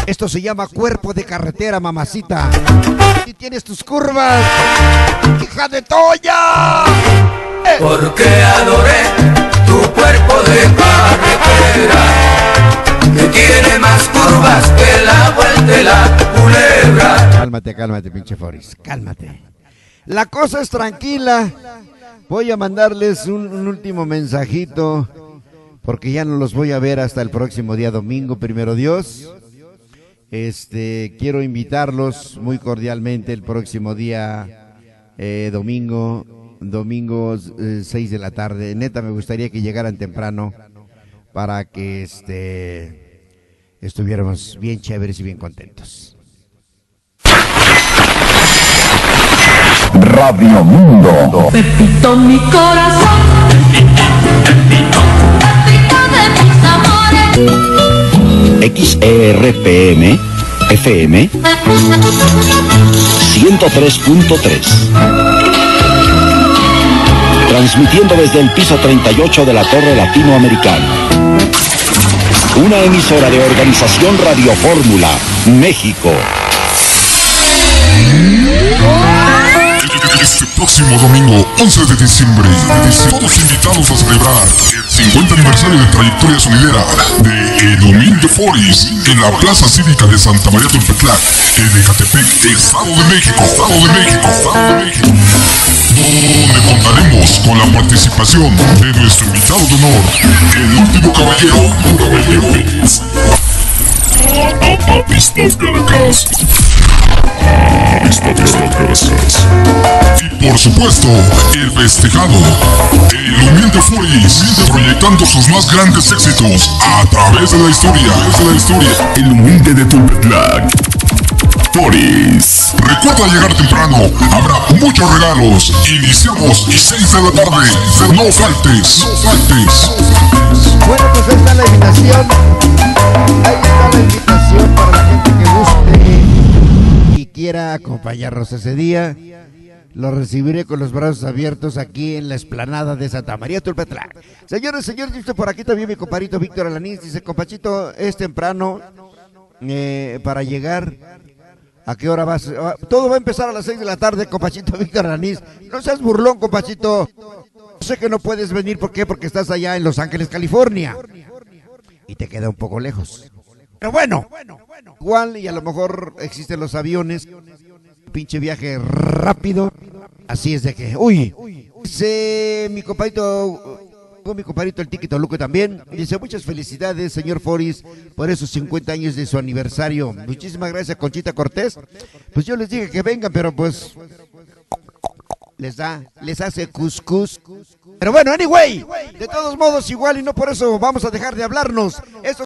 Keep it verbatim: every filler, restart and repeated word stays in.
Esto se llama cuerpo de carretera, mamacita. Y tienes tus curvas, hija de Toya. Eh. Porque adoré tu cuerpo de carretera, que tiene más curvas que la vuelta de la culebra. Cálmate, cálmate, pinche Foris, cálmate. La cosa es tranquila. Voy a mandarles un, un último mensajito, porque ya no los voy a ver hasta el próximo día domingo, primero Dios. Este, quiero invitarlos muy cordialmente el próximo día eh, domingo, domingo eh, seis de la tarde. Neta, me gustaría que llegaran temprano para que este estuviéramos bien chéveres y bien contentos. Radio Mundo. Pepito, mi corazón, Pepito, Pepito de mis amores. X E R P M F M ciento tres punto tres. Transmitiendo desde el piso treinta y ocho de la Torre Latinoamericana. Una emisora de Organización Radio Fórmula, México. Este próximo domingo, once de diciembre, todos invitados a celebrar el cincuenta aniversario de trayectoria sonidera de El Humilde Foris en la Plaza Cívica de Santa María Tulpetlac, en Ecatepec, Estado de México, Estado de México, Estado de México. Donde contaremos con la participación de nuestro invitado de honor, el último caballero, caballero. Pistas Caracas. Y por supuesto, el festejado, el humilde Foris, proyectando sus más grandes éxitos a través de la historia, de la historia. El humilde de Tulpetlac, Foris. Recuerda llegar temprano, habrá muchos regalos. Iniciamos seis de la tarde. No faltes, no faltes. Bueno, pues ahí está la invitación. Ahí está la invitación para la gente que guste y quiera acompañarnos ese día. Lo recibiré con los brazos abiertos aquí en la explanada de Santa María Tulpetlac. Señores, señores, y usted por aquí también mi compadrito Víctor Alanís dice, compachito, es temprano eh, para llegar. ¿A qué hora vas? Todo va a empezar a las seis de la tarde, compachito Víctor Alanís. No seas burlón, compachito. Sé que no puedes venir, ¿por qué? Porque estás allá en Los Ángeles, California. Y te queda un poco lejos. Pero bueno, igual y a lo mejor existen los aviones, pinche viaje rápido, así es de que, uy, dice mi compadrito, mi compadrito el Tiquito Luco también, dice muchas felicidades señor Foris por esos cincuenta años de su aniversario, muchísimas gracias Conchita Cortés, pues yo les dije que vengan, pero pues les da, les hace cuscús, pero bueno, anyway, de todos modos igual y no por eso vamos a dejar de hablarnos. Esto